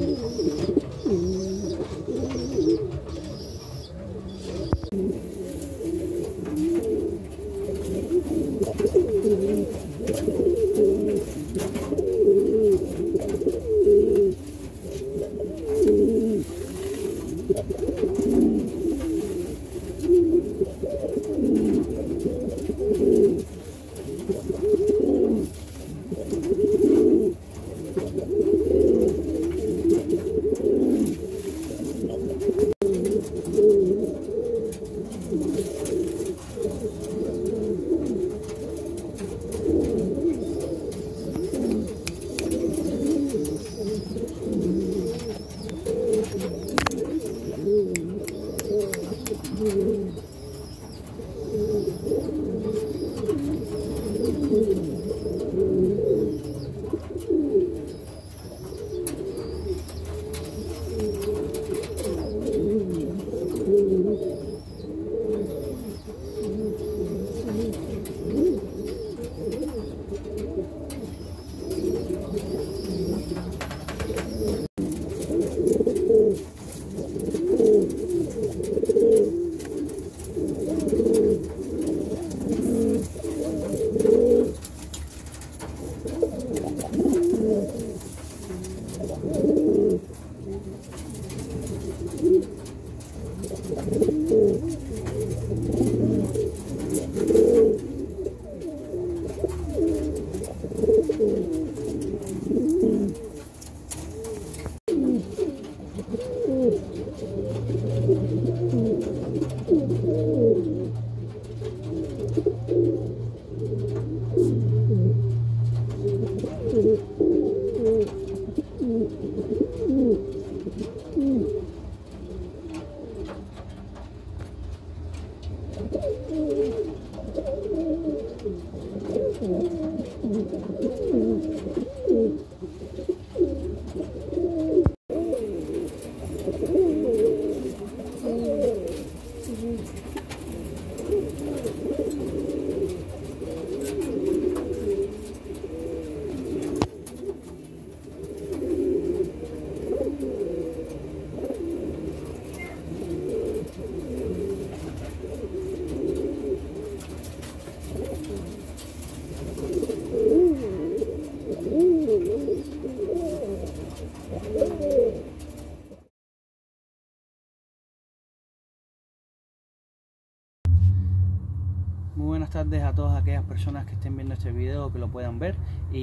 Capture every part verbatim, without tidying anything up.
Muy buenas tardes a todas aquellas personas que estén viendo este video, que lo puedan ver,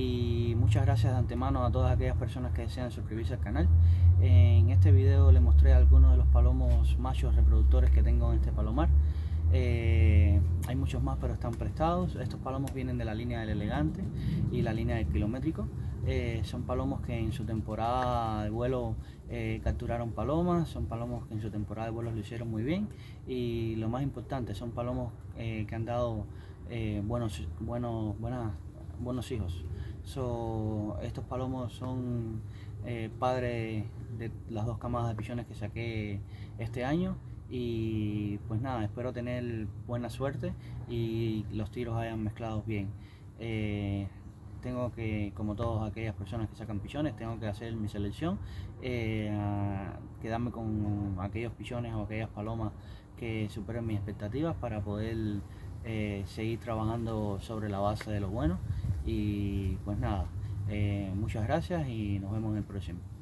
y muchas gracias de antemano a todas aquellas personas que desean suscribirse al canal. En este video les mostré algunos de los palomos machos reproductores que tengo en este palomar. Eh, hay muchos más, pero están prestados. Estos palomos vienen de la línea del elegante y la línea del kilométrico. Eh, son palomos que en su temporada de vuelo eh, capturaron palomas, son palomos que en su temporada de vuelo lo hicieron muy bien, y lo más importante, son palomos eh, que han dado eh, buenos, buenos, buenas, buenos hijos. So, estos palomos son eh, padres de las dos camadas de pichones que saqué este año, y pues nada, espero tener buena suerte y los tiros hayan mezclado bien. Eh, tengo que, como todas aquellas personas que sacan pichones, tengo que hacer mi selección, eh, quedarme con aquellos pichones o aquellas palomas que superen mis expectativas para poder eh, seguir trabajando sobre la base de lo bueno. Y pues nada, eh, muchas gracias y nos vemos en el próximo.